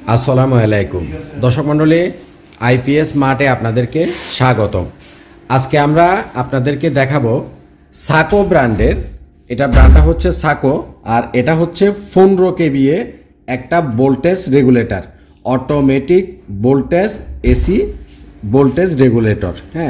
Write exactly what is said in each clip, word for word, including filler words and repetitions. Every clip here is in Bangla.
আসসালামু আলাইকুম দর্শক মণ্ডলী, আইপিএস মার্টে আপনাদেরকে স্বাগতম। আজকে আমরা আপনাদেরকে দেখাবো সাকো ব্র্যান্ডের, এটা ব্র্যান্ডটা হচ্ছে সাকো, আর এটা হচ্ছে পনেরো কেভিএ একটা voltage regulator, automatic voltage AC voltage regulator. হ্যাঁ,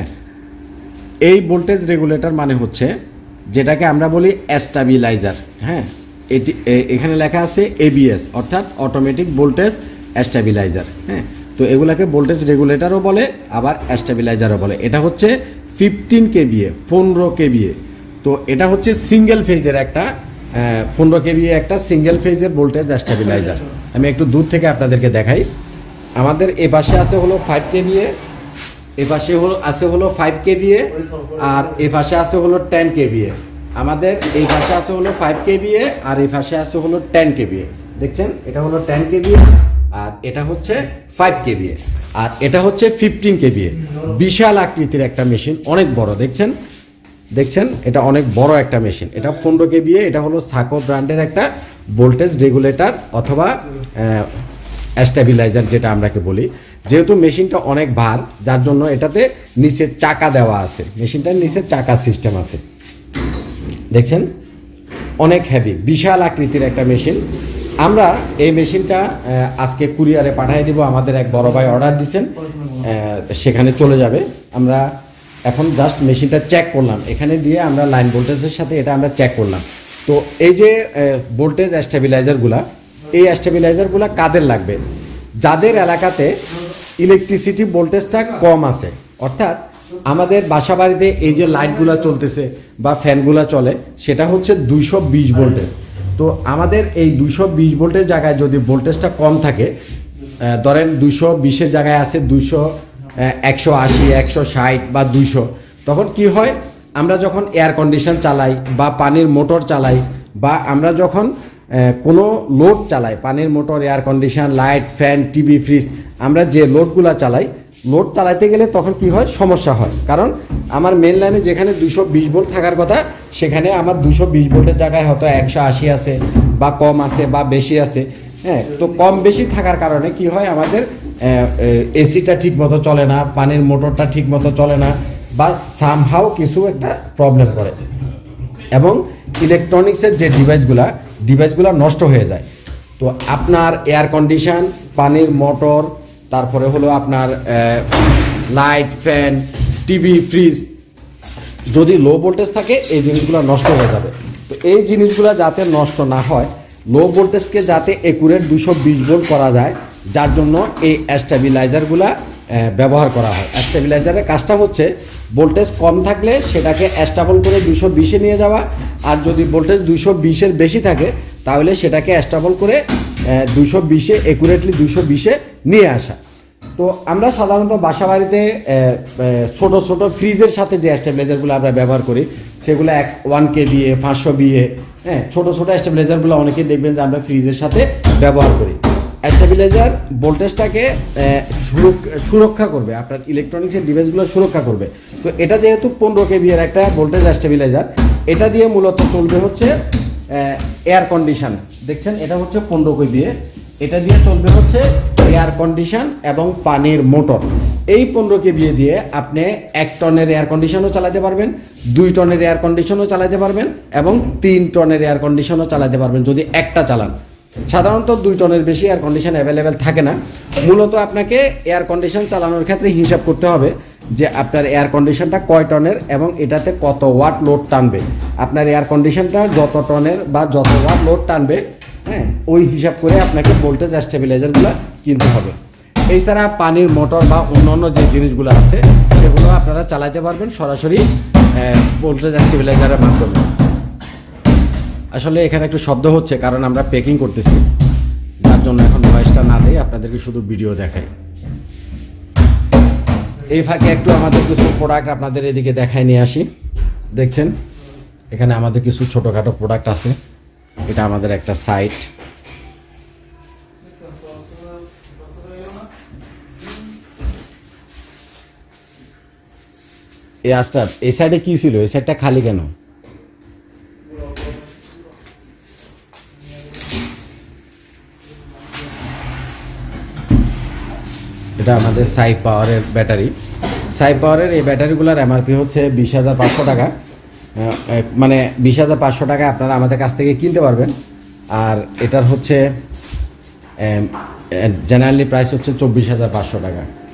এই ভোল্টেজ রেগুলেটর মানে হচ্ছে যেটাকে আমরা বলি স্টেবিলাইজার। হ্যাঁ, এটি এখানে লেখা আছে এবিএস অর্থাৎ অটোমেটিক ভোল্টেজ স্টেবিলাইজার। হ্যাঁ, তো এগুলাকে ভোল্টেজ রেগুলেটরও বলে, আবার স্টেবিলাইজারও বলে। এটা হচ্ছে ফিফটিন কেভিএ, পনেরো কেভিএ। তো এটা হচ্ছে সিঙ্গেল ফেজের একটা পনেরো কেভিএ একটা সিঙ্গেল ফেজের ভোল্টেজ স্টেবিলাইজার। আমি একটু দূর থেকে আপনাদেরকে দেখাই। আমাদের এ পাশে আছে হলো ফাইভ কেভিএ, এ পাশে হলো আছে হলো ফাইভ কেভিএ, আর এ পাশে আছে হলো টেন কেভিএ। আমাদের এই পাশে আছে হলো ফাইভ কেভিএ, আর এই পাশে আছে হলো টেন কেভিএ। দেখছেন, এটা হলো টেন কেভিএ, আর এটা হচ্ছে ফাইভ কেভিএ, আর এটা হচ্ছে ফিফটিন কেভিএ। বিশাল আকৃতির একটা মেশিন, অনেক বড়। দেখছেন দেখছেন এটা অনেক বড় একটা মেশিন। এটা পনেরো কেভিএ। এটা হলো সাকো ব্র্যান্ডের একটা ভোল্টেজ রেগুলেটর অথবা স্টেবিলাইজার যেটা আমরাকে বলি। যেহেতু মেশিনটা অনেক ভার, যার জন্য এটাতে নিচে চাকা দেওয়া আছে, মেশিনটার নিচে চাকা সিস্টেম আছে। দেখছেন অনেক হেভি, বিশাল আকৃতির একটা মেশিন। আমরা এই মেশিনটা আজকে কুরিয়ারে পাঠিয়ে দিব। আমাদের এক বড় ভাই অর্ডার দিয়েছেন, সেখানে চলে যাবে। আমরা এখন জাস্ট মেশিনটা চেক করলাম, এখানে দিয়ে আমরা লাইন ভোল্টেজের সাথে এটা আমরা চেক করলাম। তো এই যে ভোল্টেজ স্টেবিলাইজারগুলা, এই স্টেবিলাইজারগুলা কাদের লাগবে? যাদের এলাকাতে ইলেকট্রিসিটি ভোল্টেজটা কম আছে, অর্থাৎ আমাদের বাসা বাড়িতে এই যে লাইটগুলো চলতেছে বা ফ্যানগুলো চলে, সেটা হচ্ছে দুইশো বিশ ভোল্টের। তো আমাদের এই দুইশো বিশ ভোল্টের জায়গায় যদি ভোল্টেজটা কম থাকে, ধরেন দুইশো বিশের জায়গায় আছে দুইশো একশো আশি একশো ষাট বা দুইশো, তখন কি হয়, আমরা যখন এয়ার কন্ডিশন চালাই বা পানির মোটর চালাই, বা আমরা যখন কোনো লোড চালাই, পানির motor, air condition, light, fan, TV, fridge, আমরা যে লোডগুলো চালাই, লোড চালাতে গেলে তখন কি হয়, সমস্যা হয়। কারণ আমার মেন লাইনে যেখানে দুশো বিশ ভোল্ট থাকার কথা, সেখানে আমার দুশো বিশ ভোল্টের জায়গায় হয়তো একশো আশি আছে বা কম আছে বা বেশি আছে। হ্যাঁ, তো কম বেশি থাকার কারণে কি হয়, আমাদের এসিটা ঠিক মতো চলে না, পানির মোটরটা ঠিক মতো চলে না, বা সামহাও কিছু একটা প্রবলেম করে, এবং ইলেকট্রনিক্সের যে ডিভাইসগুলা ডিভাইসগুলো নষ্ট হয়ে যায়। তো আপনার এয়ার কন্ডিশন, পানির মোটর, তারপরে হলো আপনার লাইট, ফ্যান, টিভি, ফ্রিজ যদি লো ভোল্টেজ থাকে, এই জিনিসগুলো নষ্ট হয়ে যাবে। তো এই জিনিসগুলো যাতে নষ্ট না হয়, লো ভোল্টেজকে যাতে একুরেট দুশো বিশ ভোল্ট করা যায়, যার জন্য এই স্টেবিলাইজারগুলা ব্যবহার করা হয়। স্টেবিলাইজারের কাজটা হচ্ছে ভোল্টেজ কম থাকলে সেটাকে স্টেবল করে দুশো বিশে নিয়ে যাওয়া, আর যদি ভোল্টেজ দুশো বিশের বেশি থাকে তাহলে সেটাকে স্টেবল করে দুশো বিশে একুরেটলি দুশো বিশে নিয়ে আসা। তো আমরা সাধারণত বাসা বাড়িতে ছোটো ছোটো ফ্রিজের সাথে যে স্টেবিলাইজারগুলো আমরা ব্যবহার করি, সেগুলো এক ওয়ান কেভিএ, পাঁচশো বিএ, হ্যাঁ, ছোটো ছোটো স্টেবিলাইজারগুলো অনেকেই দেখবেন যে আমরা ফ্রিজের সাথে ব্যবহার করি। স্টেবিলাইজার ভোল্টেজটাকে সুরক্ষা করবে, আপনার ইলেকট্রনিক্সের ডিভাইসগুলো সুরক্ষা করবে। তো এটা যেহেতু পনেরো কেভিএর একটা ভোল্টেজ স্টেবিলাইজার, এটা দিয়ে মূলত চলবে হচ্ছে এয়ার কন্ডিশন। দেখছেন, এটা হচ্ছে পনেরো কেভিএ, এটা দিয়ে চলবে হচ্ছে এয়ার কন্ডিশন এবং পানির মোটর। এই পনেরো কেভিএ দিয়ে আপনি এক টনের এয়ার কন্ডিশনও চালাতে পারবেন, দুই টনের এয়ার কন্ডিশনও চালাতে পারবেন, এবং তিন টনের এয়ার কন্ডিশনও চালাতে পারবেন যদি একটা চালান। সাধারণত দুই টনের বেশি এয়ার কন্ডিশন অ্যাভেলেবেল থাকে না। মূলত আপনাকে এয়ার কন্ডিশন চালানোর ক্ষেত্রে হিসাব করতে হবে যে আপনার এয়ার কন্ডিশনটা কয় টনের এবং এটাতে কত ওয়াট লোড টানবে। আপনার এয়ার কন্ডিশনটা যত টনের বা যত ওয়াট লোড টানবে, হ্যাঁ, ওই হিসাব করে আপনাকে ভোল্টেজ স্টেবিলাইজারগুলো কিনতে হবে। এছাড়া পানির মোটর বা অন্যান্য যে জিনিসগুলো আছে, সেগুলো আপনারা চালাতে পারবেন সরাসরি ভোল্টেজ স্টেবিলাইজারের মাধ্যমে। আসলে এখানে একটু শব্দ হচ্ছে, কারণ আমরা প্যাকিং করতেছি, যার জন্য এখন ভয়েসটা না দেই, আপনাদেরকে শুধু ভিডিও দেখাই। এই ফাঁকে একটু আমাদের কিছু প্রোডাক্ট আপনাদের এদিকে দেখায় নিয়ে আসি। দেখছেন, এখানে আমাদের কিছু ছোটোখাটো প্রোডাক্ট আছে। এটা আমাদের একটা সাইট। এই আস্তা এই সাইডে কি ছিল? এই সাইডটা খালি কেন? এটা আমাদের সাই পাওয়ারের ব্যাটারি। সাই পাওয়ারের এই ব্যাটারিগুলোর এমআরপি হচ্ছে বিশ হাজার পাঁচশো টাকা, মানে বিশ হাজার পাঁচশো টাকায় আপনারা আমাদের কাছ থেকে কিনতে পারবেন। আর এটার হচ্ছে জেনারেলি প্রাইস হচ্ছে চব্বিশ হাজার পাঁচশো টাকা।